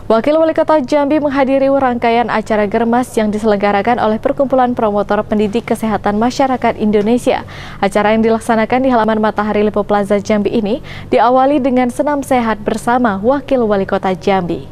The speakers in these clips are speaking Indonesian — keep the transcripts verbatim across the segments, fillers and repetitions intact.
Wakil Wali Kota Jambi menghadiri rangkaian acara Germas yang diselenggarakan oleh Perkumpulan Promotor Pendidik Kesehatan Masyarakat Indonesia. Acara yang dilaksanakan di halaman Matahari Lipo Plaza Jambi ini diawali dengan senam sehat bersama Wakil Wali Kota Jambi.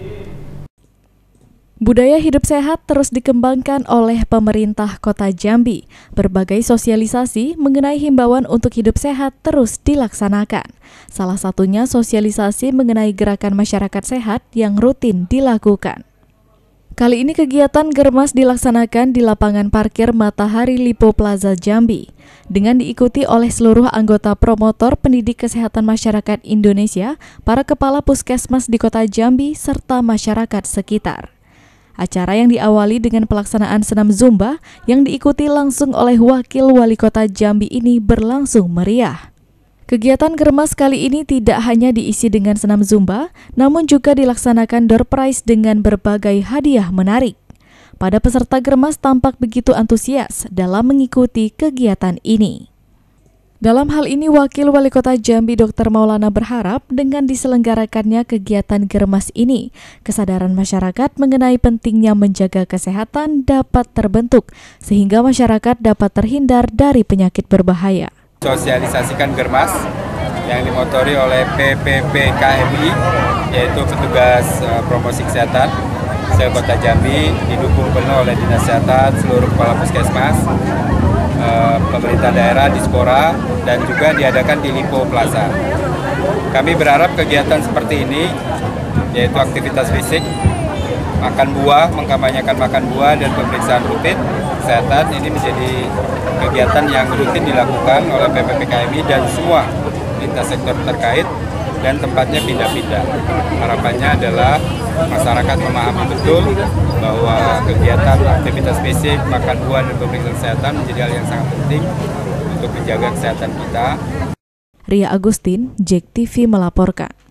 Budaya hidup sehat terus dikembangkan oleh pemerintah Kota Jambi. Berbagai sosialisasi mengenai himbauan untuk hidup sehat terus dilaksanakan. Salah satunya sosialisasi mengenai gerakan masyarakat sehat yang rutin dilakukan. Kali ini kegiatan Germas dilaksanakan di lapangan parkir Matahari Lipo Plaza Jambi dengan diikuti oleh seluruh anggota promotor pendidik kesehatan masyarakat Indonesia, para kepala puskesmas di Kota Jambi serta masyarakat sekitar. Acara yang diawali dengan pelaksanaan senam Zumba yang diikuti langsung oleh Wakil Wali Kota Jambi ini berlangsung meriah. Kegiatan Germas kali ini tidak hanya diisi dengan senam Zumba, namun juga dilaksanakan door prize dengan berbagai hadiah menarik. Pada peserta Germas tampak begitu antusias dalam mengikuti kegiatan ini. Dalam hal ini, Wakil Wali Kota Jambi Dokter Maulana berharap dengan diselenggarakannya kegiatan Germas ini, kesadaran masyarakat mengenai pentingnya menjaga kesehatan dapat terbentuk, sehingga masyarakat dapat terhindar dari penyakit berbahaya. Sosialisasikan Germas yang dimotori oleh P P P K M I, yaitu petugas uh, promosi kesehatan se-Kota Jambi, didukung penuh oleh Dinas Kesehatan, seluruh kepala puskesmas, uh, pemerintah daerah, Dispora, dan juga diadakan di Lipo Plaza. Kami berharap kegiatan seperti ini, yaitu aktivitas fisik, makan buah, mengkampanyekan makan buah dan pemeriksaan rutin kesehatan, ini menjadi kegiatan yang rutin dilakukan oleh P P P K M I dan semua lintas sektor terkait dan tempatnya pindah-pindah. Harapannya adalah masyarakat memahami betul bahwa kegiatan aktivitas fisik, makan buah dan pemeriksaan kesehatan menjadi hal yang sangat penting untuk menjaga kesehatan kita. Ria Agustin, J E K T V melaporkan.